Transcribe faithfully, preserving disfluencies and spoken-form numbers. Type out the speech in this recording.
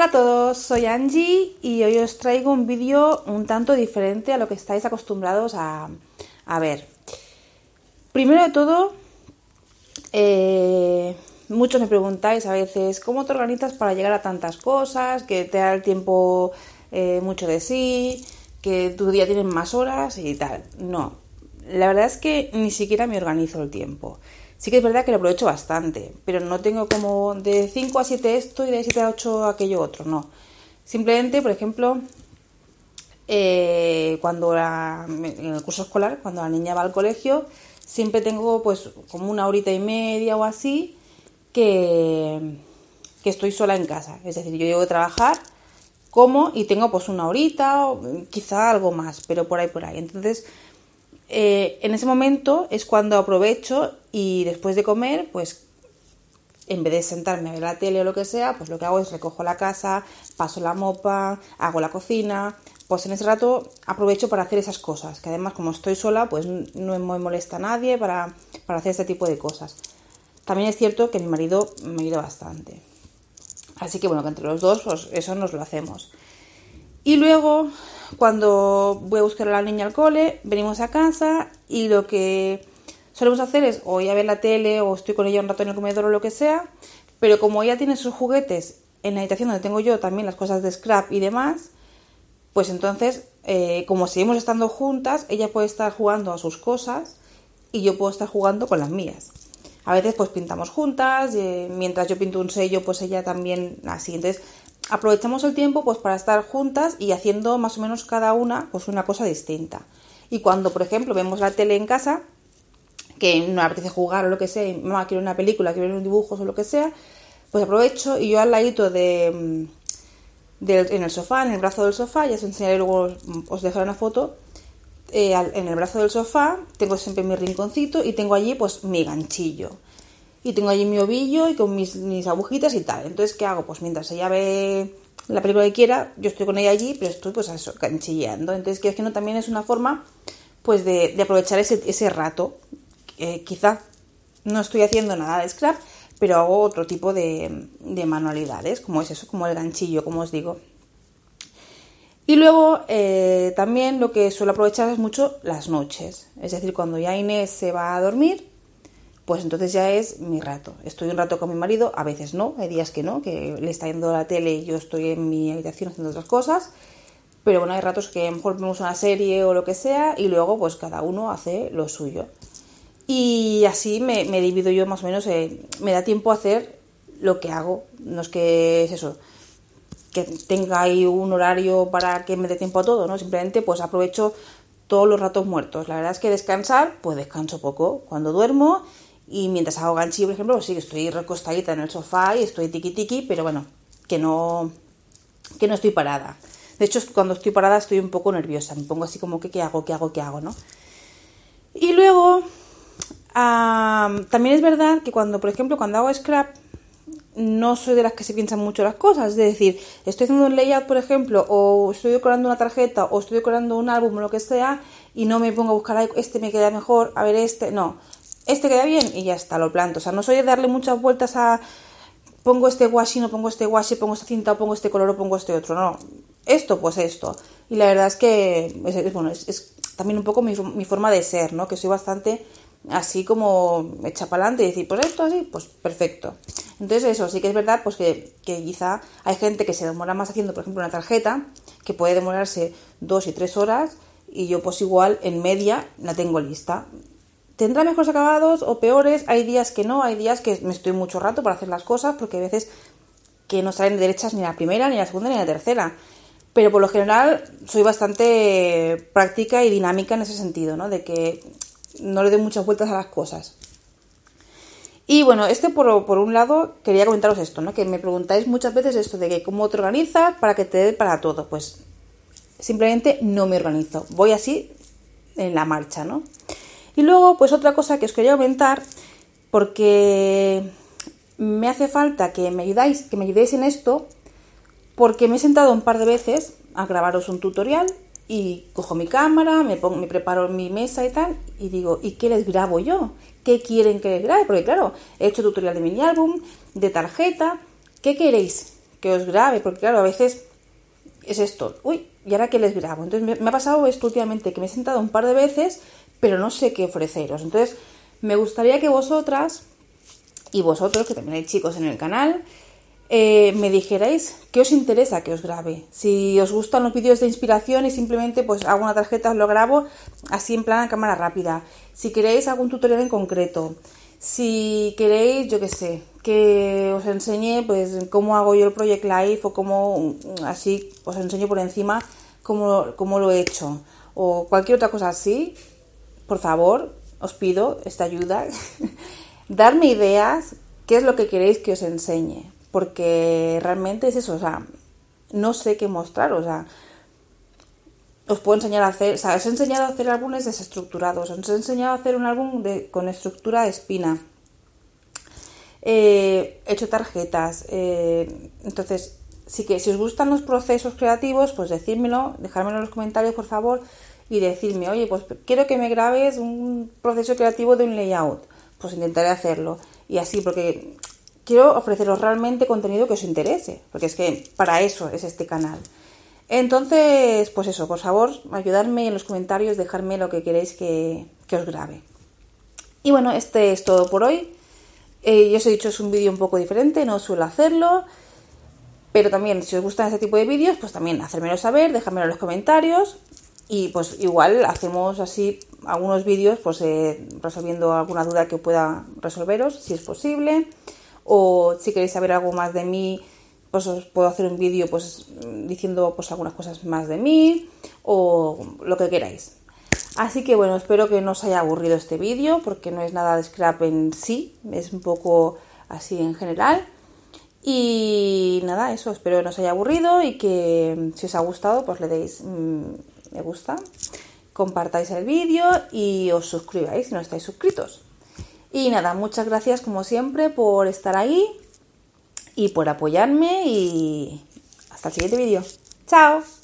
Hola a todos, soy Angie y hoy os traigo un vídeo un tanto diferente a lo que estáis acostumbrados a, a ver. Primero de todo, eh, muchos me preguntáis a veces cómo te organizas para llegar a tantas cosas, que te da el tiempo eh, mucho de sí, que tu día tiene más horas y tal. No, la verdad es que ni siquiera me organizo el tiempo. Sí que es verdad que lo aprovecho bastante, pero no tengo como de cinco a siete esto y de siete a ocho aquello otro, no. Simplemente, por ejemplo, eh, cuando la, en el curso escolar, cuando la niña va al colegio, siempre tengo pues como una horita y media o así que, que estoy sola en casa. Es decir, yo llego a trabajar, como y tengo pues una horita o quizá algo más, pero por ahí por ahí. Entonces, eh, en ese momento es cuando aprovecho y después de comer, pues en vez de sentarme a ver la tele o lo que sea, pues lo que hago es recojo la casa, paso la mopa, hago la cocina. Pues en ese rato aprovecho para hacer esas cosas, que además como estoy sola, pues no me molesta a nadie para, para hacer este tipo de cosas. También es cierto que mi marido me ayuda bastante. Así que bueno, que entre los dos, pues eso nos lo hacemos. Y luego, cuando voy a buscar a la niña al cole, venimos a casa y lo que solemos hacer es o ir a ver la tele o estoy con ella un rato en el comedor o lo que sea, pero como ella tiene sus juguetes en la habitación donde tengo yo también las cosas de scrap y demás, pues entonces, eh, como seguimos estando juntas, ella puede estar jugando a sus cosas y yo puedo estar jugando con las mías. A veces pues pintamos juntas, eh, mientras yo pinto un sello, pues ella también así. Entonces aprovechamos el tiempo pues para estar juntas y haciendo más o menos cada una pues una cosa distinta. Y cuando, por ejemplo, vemos la tele en casa, que no me apetece jugar o lo que sea, y mamá quiere una película, quiere ver un dibujo o lo que sea, pues aprovecho y yo al ladito de, de en el sofá, en el brazo del sofá, ya os enseñaré luego, os dejaré una foto, eh, en el brazo del sofá tengo siempre mi rinconcito y tengo allí pues mi ganchillo. Y tengo allí mi ovillo y con mis, mis agujitas y tal. Entonces, ¿qué hago? Pues mientras ella ve la película que quiera, yo estoy con ella allí, pero estoy pues eso, canchilleando. Entonces, que es que no, también es una forma pues de, de aprovechar ese, ese rato. Eh, quizá no estoy haciendo nada de scrap, pero hago otro tipo de, de manualidades, como es eso, como el ganchillo, como os digo. Y luego eh, también lo que suelo aprovechar es mucho las noches. Es decir, cuando ya Inés se va a dormir, pues entonces ya es mi rato. Estoy un rato con mi marido, a veces no, hay días que no, que le está yendo la tele y yo estoy en mi habitación haciendo otras cosas. Pero bueno, hay ratos que a lo mejor vemos una serie o lo que sea y luego pues cada uno hace lo suyo. Y así me, me divido yo más o menos, eh, me da tiempo a hacer lo que hago. No es que es eso, que tenga ahí un horario para que me dé tiempo a todo, ¿no? Simplemente pues aprovecho todos los ratos muertos. La verdad es que descansar, pues descanso poco. Cuando duermo y mientras hago ganchillo, por ejemplo, pues sí que estoy recostadita en el sofá y estoy tiqui tiqui, pero bueno, que no, que no estoy parada. De hecho, cuando estoy parada estoy un poco nerviosa. Me pongo así como que ¿qué hago? ¿Qué hago? ¿Qué hago? ¿No? Y luego, uh, también es verdad que cuando, por ejemplo, cuando hago scrap, no soy de las que se piensan mucho las cosas. Es decir, estoy haciendo un layout, por ejemplo, o estoy decorando una tarjeta, o estoy decorando un álbum o lo que sea, y no me pongo a buscar, este me queda mejor, a ver este, no. Este queda bien y ya está, lo planto. O sea, no soy de darle muchas vueltas a pongo este washi, no pongo este washi, pongo esta cinta, o pongo este color, o pongo este otro. No, esto, pues esto. Y la verdad es que es, es, bueno, es, es también un poco mi, mi forma de ser, ¿no? Que soy bastante así como echa para adelante y decir, pues esto así, pues perfecto. Entonces eso, sí que es verdad pues que, que quizá hay gente que se demora más haciendo, por ejemplo, una tarjeta, que puede demorarse dos y tres horas, y yo pues igual en media la tengo lista. ¿Tendrá mejores acabados o peores? Hay días que no, hay días que me estoy mucho rato para hacer las cosas, porque hay veces que no salen derechas ni la primera, ni la segunda, ni la tercera. Pero por lo general soy bastante práctica y dinámica en ese sentido, ¿no? De que no le doy muchas vueltas a las cosas. Y bueno, este por, por un lado quería comentaros esto, ¿no? Que me preguntáis muchas veces esto de que cómo te organizas para que te dé para todo. Pues simplemente no me organizo, voy así en la marcha, ¿no? Y luego, pues otra cosa que os quería comentar, porque me hace falta que me ayudáis, que me ayudéis en esto, porque me he sentado un par de veces a grabaros un tutorial y cojo mi cámara, me, pongo, me preparo mi mesa y tal, y digo, ¿y qué les grabo yo? ¿Qué quieren que les grabe? Porque claro, he hecho tutorial de mini álbum, de tarjeta, ¿qué queréis que os grabe, porque claro, a veces es esto, uy, ¿y ahora qué les grabo? Entonces me, me ha pasado esto últimamente, que me he sentado un par de veces, pero no sé qué ofreceros. Entonces me gustaría que vosotras y vosotros, que también hay chicos en el canal, eh, me dijerais qué os interesa que os grabe. Si os gustan los vídeos de inspiración y simplemente pues hago una tarjeta, os lo grabo así en plan a cámara rápida. Si queréis algún tutorial en concreto. Si queréis, yo qué sé, que os enseñe pues cómo hago yo el Project Life o cómo, así, os enseño por encima cómo, cómo lo he hecho. O cualquier otra cosa así, por favor, os pido esta ayuda. Darme ideas, qué es lo que queréis que os enseñe. Porque realmente es eso, o sea, no sé qué mostrar, o sea, os puedo enseñar a hacer, o sea, os he enseñado a hacer álbumes desestructurados, os he enseñado a hacer un álbum de, con estructura de espina, eh, he hecho tarjetas, eh, entonces, sí que si os gustan los procesos creativos, pues decídmelo, dejármelo en los comentarios, por favor, y decirme, oye, pues quiero que me grabes un proceso creativo de un layout, pues intentaré hacerlo, y así, porque quiero ofreceros realmente contenido que os interese, porque es que para eso es este canal. Entonces, pues eso, por favor, ayudarme en los comentarios, dejarme lo que queréis que, que os grabe. Y bueno, este es todo por hoy. Eh, yo os he dicho, es un vídeo un poco diferente, no suelo hacerlo, pero también, si os gustan este tipo de vídeos, pues también hacérmelo saber, dejármelo en los comentarios, y pues igual hacemos así algunos vídeos, pues eh, resolviendo alguna duda que pueda resolveros, si es posible, o si queréis saber algo más de mí, pues os puedo hacer un vídeo pues diciendo pues algunas cosas más de mí o lo que queráis. Así que bueno, espero que no os haya aburrido este vídeo, porque no es nada de scrap en sí, es un poco así en general. Y nada, eso, espero que no os haya aburrido y que si os ha gustado pues le deis mmm, me gusta, compartáis el vídeo y os suscribáis si no estáis suscritos. Y nada, muchas gracias como siempre por estar ahí y por apoyarme, y hasta el siguiente vídeo. ¡Chao!